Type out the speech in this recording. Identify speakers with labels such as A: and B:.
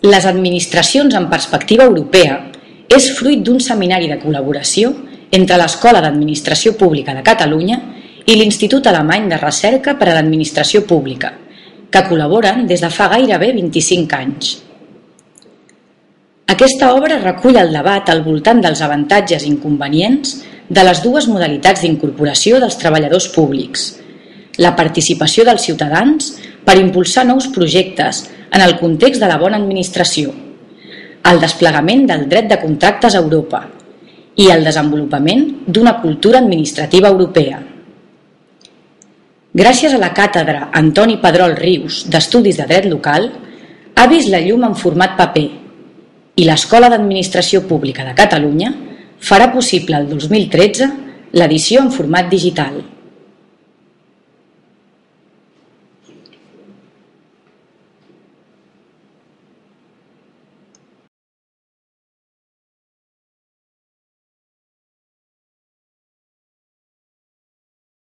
A: Les administracions en perspectiva europea és fruit d'un seminari de col·laboració entre l'Escola d'Administració Pública de Catalunya i l'Institut Alemany de Recerca per a l'Administració Pública, que col·laboren des de fa gairebé 25 anys. Aquesta obra recull el debat al voltant dels avantatges i inconvenients de les dues modalitats d'incorporació dels treballadors públics, la participació dels ciutadans per impulsar nous projectes en el context de la bona administració, el desplegament del dret de contractes a Europa i el desenvolupament d'una cultura administrativa europea. Gràcies a la càtedra Antoni Pedrol Rius d'Estudis de Dret Local, ha vist la llum en format paper i l'Escola d'Administració Pública de Catalunya farà possible el 2013 l'edició en format digital.